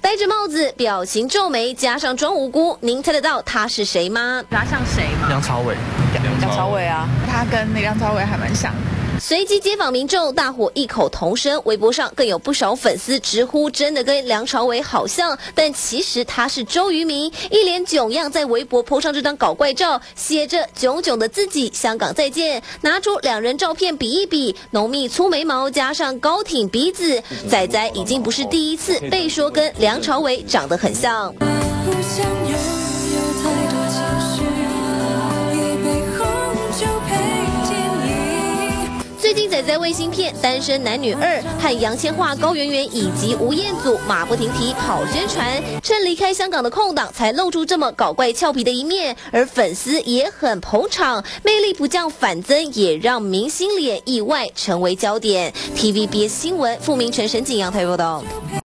戴着帽子，表情皱眉，加上装无辜，您猜得到他是谁吗？ 他像谁吗？ 梁朝伟。 梁朝伟啊， 他跟梁朝伟还蛮像的。 随即街访民众，大伙异口同声，微博上更有不少粉丝直呼真的跟梁朝伟好像，但其实他是周渝民，一脸囧样在微博 po 上这张搞怪照，写着囧囧的自己，香港再见，拿出两人照片比一比，浓密粗眉毛加上高挺鼻子，仔仔已经不是第一次被说跟梁朝伟长得很像。最近仔仔卫星片《单身男女2》和杨千嬅、高圆圆以及吴彦祖马不停蹄跑宣传，趁离开香港的空档才露出这么搞怪俏皮的一面，而粉丝也很捧场，魅力不降反增，也让明星脸意外成为焦点。TVBS 新闻傅明成、沈景阳台报道。